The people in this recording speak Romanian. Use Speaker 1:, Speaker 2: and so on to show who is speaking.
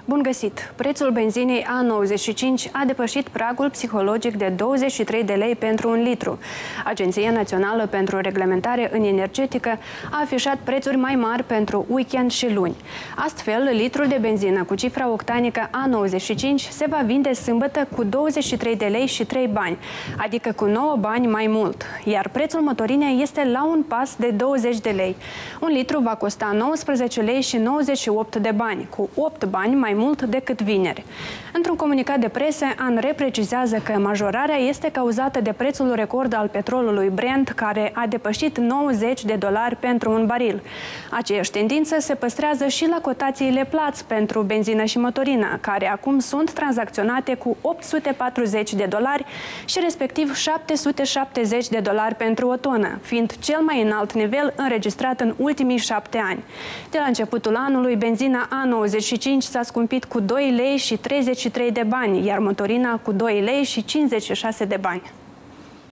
Speaker 1: Bun găsit! Prețul benzinei A95 a depășit pragul psihologic de 23 de lei pentru un litru. Agenția Națională pentru Reglementare în Energetică a afișat prețuri mai mari pentru weekend și luni. Astfel, litrul de benzină cu cifra octanică A95 se va vinde sâmbătă cu 23 de lei și 3 bani, adică cu 9 bani mai mult, iar prețul motorinei este la un pas de 20 de lei. Un litru va costa 19 lei și 98 de bani, cu 8 bani mai mult decât vineri. Într-un comunicat de presă, ANRE precizează că majorarea este cauzată de prețul record al petrolului Brent, care a depășit $90 pentru un baril. Aceeași tendință se păstrează și la cotațiile Platts pentru benzină și motorină, care acum sunt tranzacționate cu $840 și respectiv $770 pentru o tonă, fiind cel mai înalt nivel înregistrat în ultimii 7 ani. De la începutul anului, benzina A95 s-a scumpit cu 2 lei și 33 de bani, iar motorina cu 2 lei și 56 de bani.